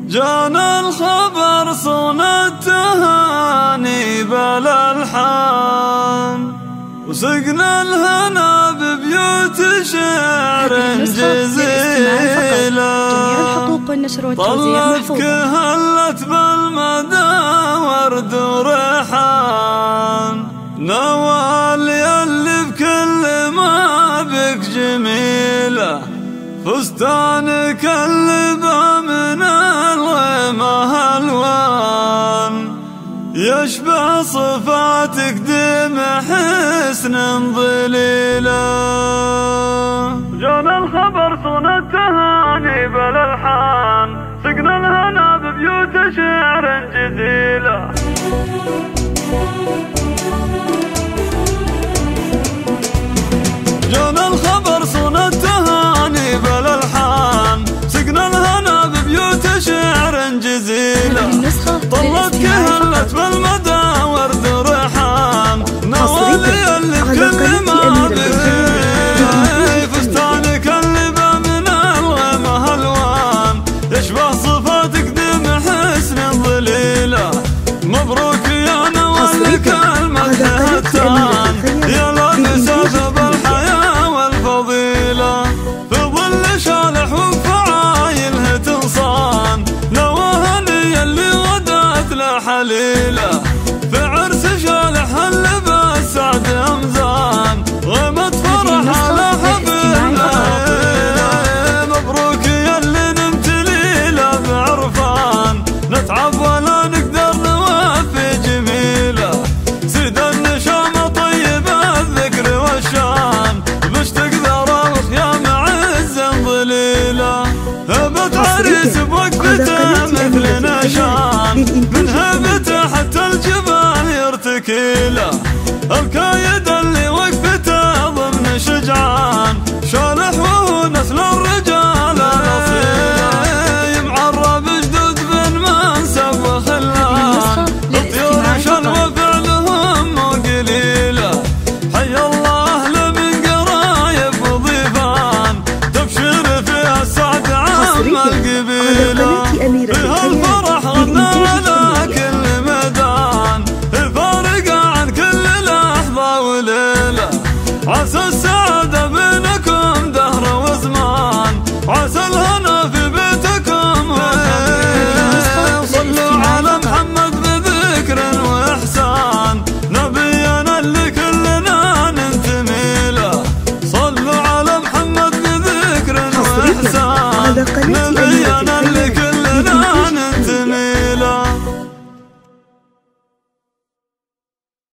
جانا الخبر صون التهاني بالألحان، وسقنا الهنا ببيوت شعر جزيلة. طلت كهلت بالمدى ورد وريحان، نوال يلي بكل ما بك جميلة، فستانك اللبا من الغيمة الوان، يشبه صفاتك دم حسن ظليلة. جانا الخبر صون التهاني بالألحان، سقنا الهنا ببيوت شعر جزيلة. جانا الخبر صون التهاني بالألحان، سقنا الهنا ببيوت شعر جزيلة. طلت كهلت بالمدى ورد وريحان، نوالي اللي بكل ما بك، فستانك اللبا من الغيمة الوان، يشبه صفاتك دم حسن ظليلة. مبروك يا نوالك المدح التان، يا لابسة ثوب الحياة والفضيلة، في ظل شالح وفعايله تنصان، نواهني اللي غدات له حليلة، في عرس شالح اللباس سعد أمزان، غيمة فرح على حبيبنا. مبروك يا اللي نمت ليلة بعرفان، نتعب ولا نقدر نوفي جميلة، زيد النشامة طيب الذكر والشان، مشتق ذراوخ يا معز ظليلة. هبت عريس بوقفته مثل نشان، من هبته حتى الجبال يرتكيله، الكايد اللي وقفته ضمن شجعان، شالح وهو نسل الرجال الأصيل، معرب جدود بن منسب وخلان، الطيور شلوى فعلهم مو قليلة، حي الله لمن قرايب وضيفان، تبشر فيها السعد عام القبيلة.